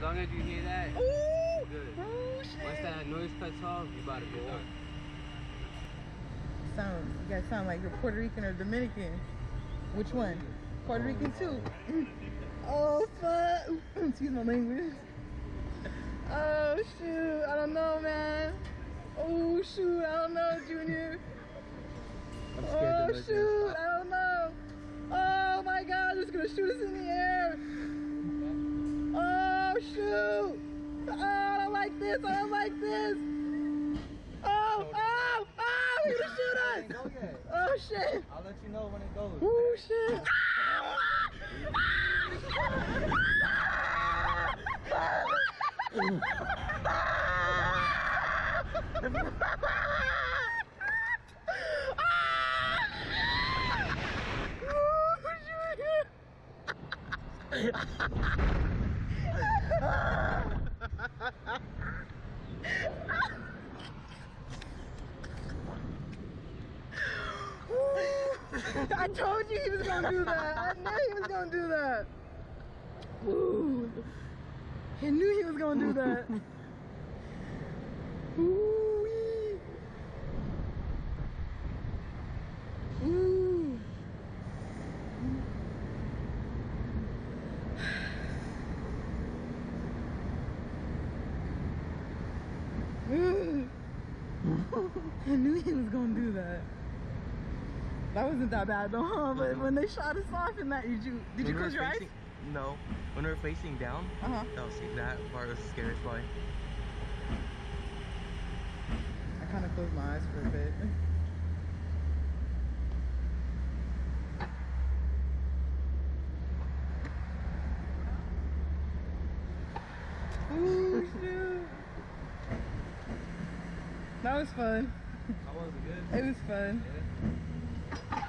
long as you hear that, Ooh! good. Oh, shit. Once that noise cuts off, you about to go on. You guys sound like you're Puerto Rican or Dominican. Which one? Puerto Rican too. Oh, fuck. Excuse my language. Oh, shoot. I don't know, man. Oh, shoot. I don't know, Junior. I'm Oh, shoot. I don't know. Oh, my God. It's going to shoot us in the air. Oh, shoot. Oh, I don't like this. I don't like this. Oh, oh, oh. He's going to shoot us. Oh, shit. I'll let you know when it goes. Oh, shit. I told you he was gonna do that. I knew he was gonna do that. Ooh. He knew he was gonna do that. Ooh-wee. Ooh. Ooh. I knew he was gonna do that. That wasn't that bad though, huh? But when they shot us off in that, did you close your eyes? No. When we were facing down, that part was the scariest part. I kind of closed my eyes for a bit. Ooh, shoot. That was fun. How was it? Good? It was fun. Yeah.